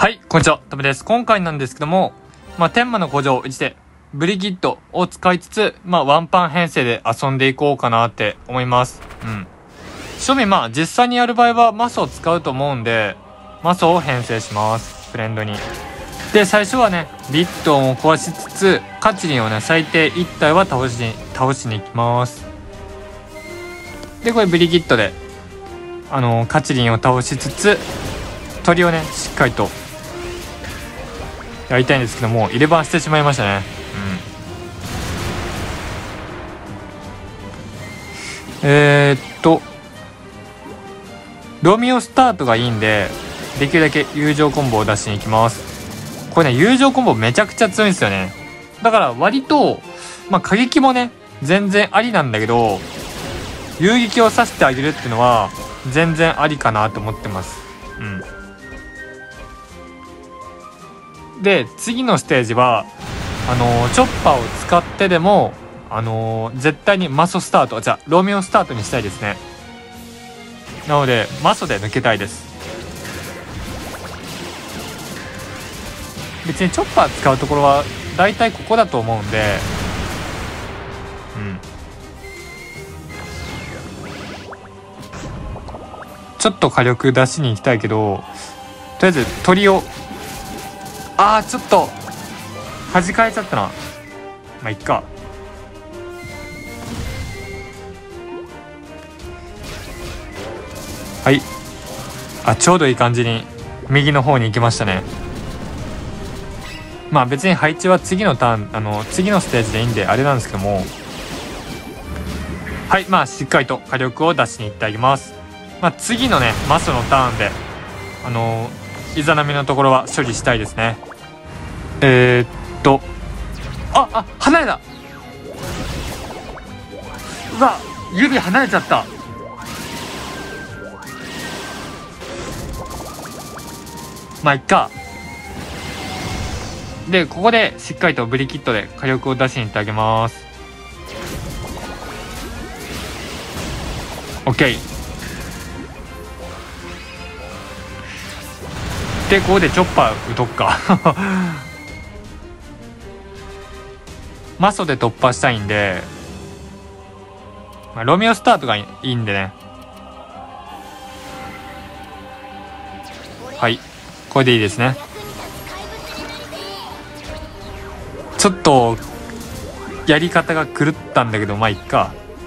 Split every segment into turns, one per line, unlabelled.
はい、こんにちは、タメです。今回なんですけども、天魔の古城1で、ブリギッドを使いつつ、ワンパン編成で遊んでいこうかなって思います。正味実際にやる場合はマスを使うと思うんで、マスを編成します。フレンドに。で、最初はね、ビットンを壊しつつ、カチリンをね、最低1体は倒しに行きます。で、これブリギッドで、カチリンを倒しつつ、鳥をね、しっかりと、やりたいんですけども、入れ番してしまいましたね。ロミオスタートがいいんで、できるだけ友情コンボを出しに行きます。これね、友情コンボめちゃくちゃ強いんですよね。だから割と、過激もね、全然ありなんだけど、遊撃をさせてあげるっていうのは、全然ありかなと思ってます。で、次のステージは、チョッパーを使ってでも、絶対にマソスタート、じゃあ、ロミオスタートにしたいですね。なので、マソで抜けたいです。別にチョッパー使うところは、大体ここだと思うんで、ちょっと火力出しに行きたいけど、とりあえず鳥を、ちょっと弾かれちゃったな。いっか。はい。ちょうどいい感じに右の方に行きましたね。別に配置は次のターン、次のステージでいいんであれなんですけども、はい、しっかりと火力を出しに行ってあげます。次のね、マスのターンで、イザナミのところは処理したいですね。離れた。うわ、指離れちゃった。いっか。で、ここでしっかりとブリキッドで火力を出しに行ってあげます。OK。で、ここでチョッパー打とっか。マソで突破したいんで、ロミオスタートがいいんでね。はい、これでいいですね。ちょっとやり方が狂ったんだけど、いっか。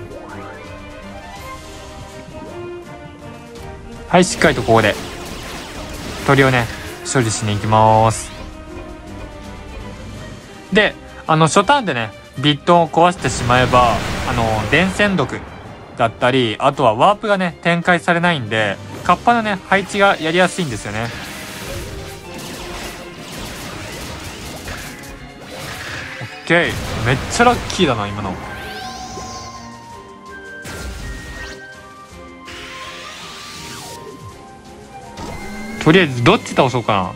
はい、しっかりとここで鳥をね、処理しに行きます。で、初ターンでね、ビットンを壊してしまえば、伝染毒だったり、あとはワープがね、展開されないんで、カッパのね、配置がやりやすいんですよね。オッケー。めっちゃラッキーだな、今の。とりあえず、どっち倒そうかな。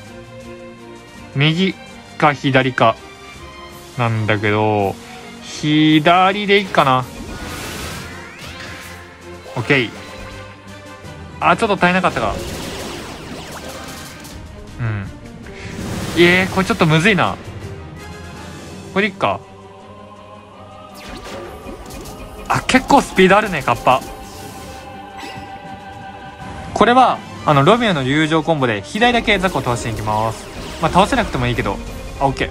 右か左か。なんだけど、左でいいかな。オッケー。ちょっと足りなかったか。これちょっとむずいな。これでいっか。結構スピードあるね、カッパ。これは、ロミオの友情コンボで左だけザコを倒しに行きます。倒せなくてもいいけど。オッケー。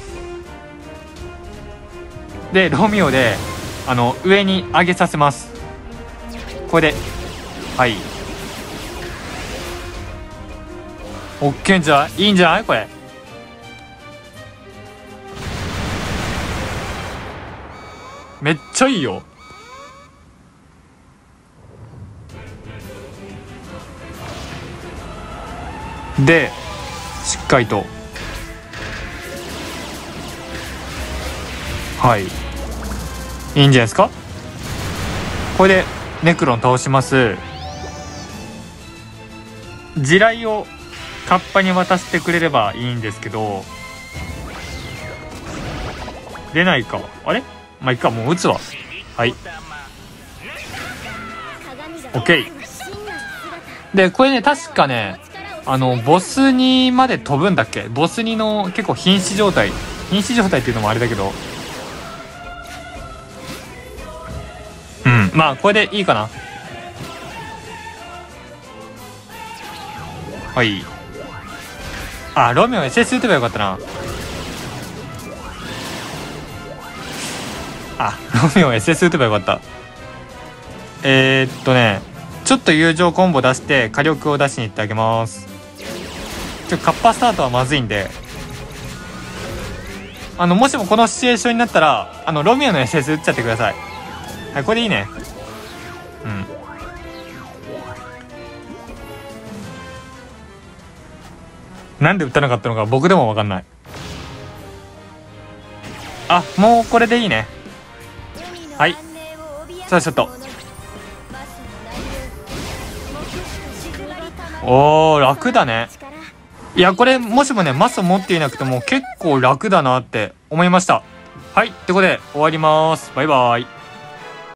で、ロミオで、上に上げさせます。これで、はい。オッケーんじゃいいんじゃないこれ。めっちゃいいよ。で、しっかりと。はい。いいんじゃないですか。これでネクロン倒します。地雷をカッパに渡してくれればいいんですけど、出ないか。あれいっか、もう撃つわ。はい。OK。で、これね、確かね、 ボス2まで飛ぶんだっけ？ボス2の結構瀕死状態っていうのもあれだけど、うん、まあこれでいいかな。はい。あ、ロミオ SS 打てばよかったな。あ、ロミオ SS 打てばよかった。ちょっと友情コンボ出して火力を出しに行ってあげます。カッパスタートはまずいんで、もしもこのシチュエーションになったらロミオの SS 打っちゃってください。はい、これでいいね。うん。なんで打たなかったのか僕でも分かんない。あ、もうこれでいいね。はい、さあちょっと、おー、楽だね。いや、これもしもねマスを持っていなくても結構楽だなって思いました。はい、ってことで終わります。バイバイ。